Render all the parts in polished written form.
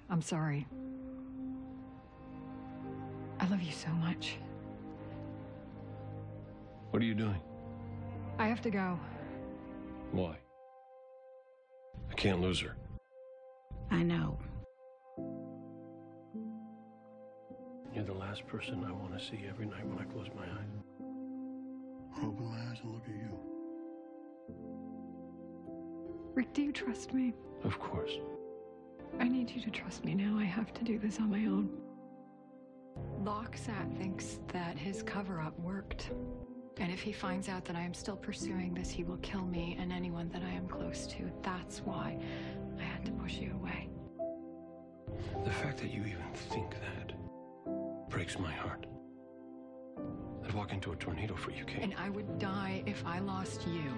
I'm sorry. I love you so much. What are you doing? I have to go. Why? I can't lose her. I know. You're the last person I want to see every night when I close my eyes. I open my eyes and look at you. Rick, do you trust me? Of course. I need you to trust me now. I have to do this on my own. Locksat thinks that his cover-up worked. And if he finds out that I am still pursuing this, he will kill me and anyone that I am close to. That's why I had to push you away. The fact that you even think that breaks my heart. I'd walk into a tornado for you, Kate. And I would die if I lost you.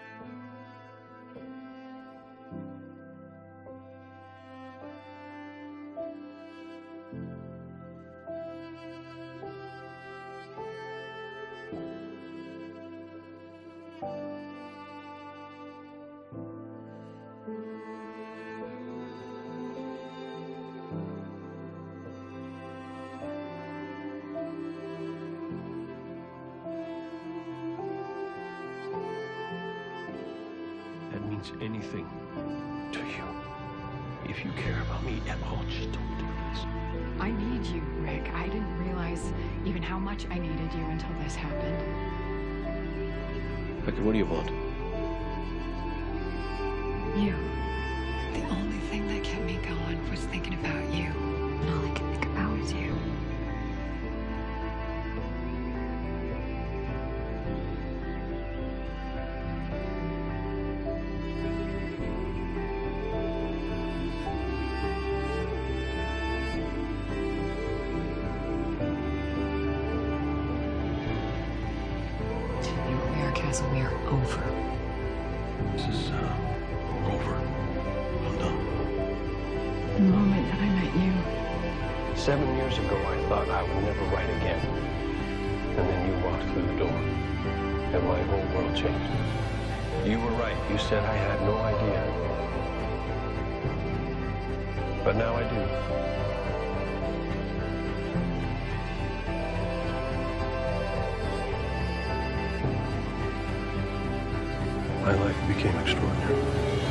Anything to you. If you care about me at all, just don't do this. I need you, Rick. I didn't realize even how much I needed you until this happened. Beckett, what do you want? You. The only thing that kept me going was thinking about you. And all I could think about was you. So we are over. This is, over. I'm done. The moment that I met you. 7 years ago, I thought I would never write again. And then you walked through the door. And my whole world changed. You were right. You said I had no idea. But now I do. My life became extraordinary.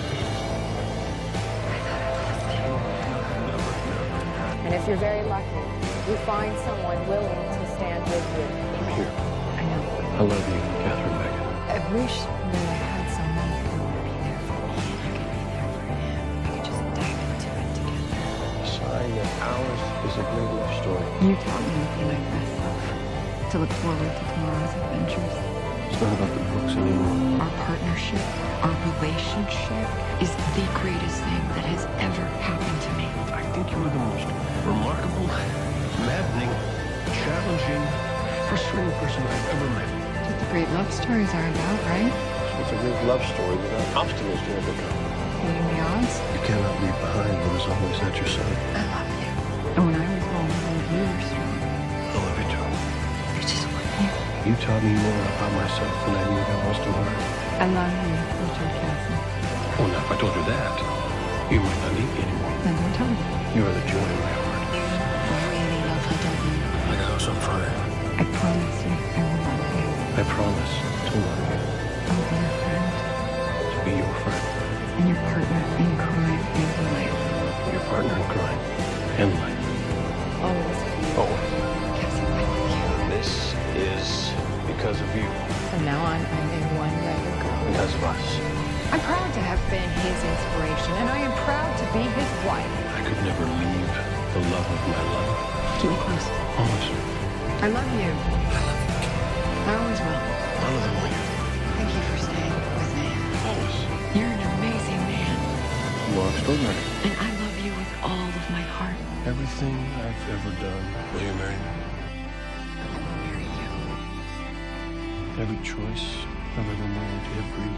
And if you're very lucky, you find someone willing to stand with you. I'm here. I know. I love you, Catherine Beckett. I wish that I had someone who would be there for me and I could be there for him. We could just dive into it together. A sign that ours is a great love story. You taught me to be my best self. To look forward to tomorrow's adventures. It's not about the books anymore. Our partnership, our relationship is the greatest thing that has ever happened to me. I think you are the most remarkable, maddening, challenging, frustrating person I've ever met. That's what the great love stories are about, right? It's a great love story without obstacles to overcome. Beating the odds. You cannot leave behind what is always at your side. I love you. And when I was vulnerable, you were strong. I love you too. I just want you. You taught me more about myself than I knew there was to learn. I love you, Richard Castle. Oh, now if I told you that, you might not need me anymore. Then don't tell me. You are the joy in my heart. I really love her, don't you? I got us on fire. I promise you I will love you. I promise to love you. I'll be your friend. To be your friend. And your partner in crime and life. Your partner in crime and life. Always. Always. Cassie, I love you. This is because of you. From now on, I'm a one-legged girl. Because of us. I'm proud to have been his inspiration, and I am proud to be his wife. I could never leave the love of my life. Keep me close. Always. I love you. I love you. I always will. I love you more. Thank you for staying with me. Always. You're an amazing man. You are extraordinary. And I love you with all of my heart. Everything I've ever done. Will you marry me? I will marry you. Every choice I've ever made, every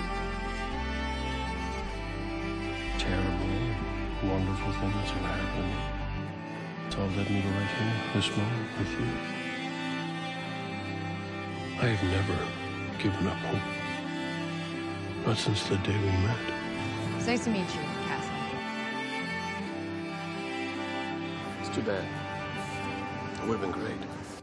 terrible, wonderful thing that's ever happened, it's all led me to right here, this moment with you. I have never given up hope. Not since the day we met. It's nice to meet you, Cassie. Too bad. It would have been great.